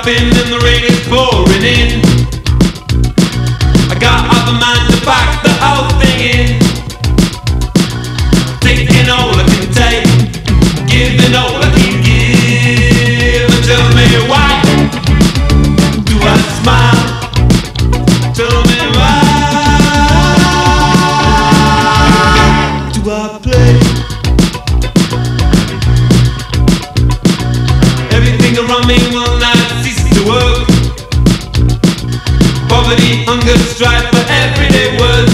shopping and the rain is pouring in. I got half a mind to pack the whole thing in. Taking all I can take, giving all I can give. And tell me why do I smile? Tell me why do I play? Everything around me will not cease to work. Poverty, hunger, strife for everyday words.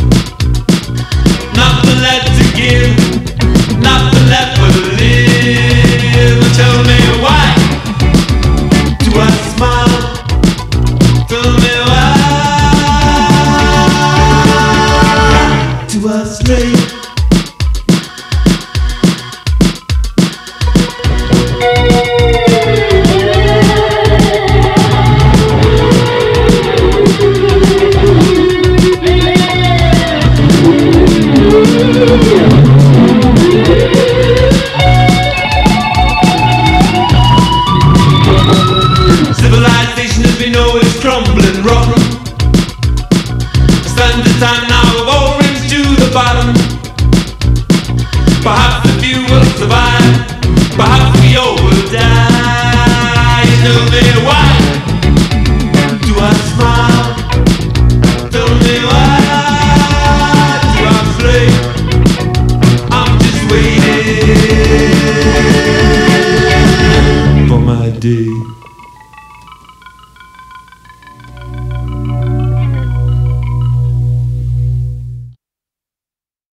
Nothing left to give, nothing left but to live. Tell me why do I smile? Tell me why do I slave? Civilization as we know is crumbling rotten. Standard time now of orange to the bottom. Perhaps a few will survive, perhaps we all will die. Tell me why do I smile? Tell me why do I play? I'm just waiting for my day.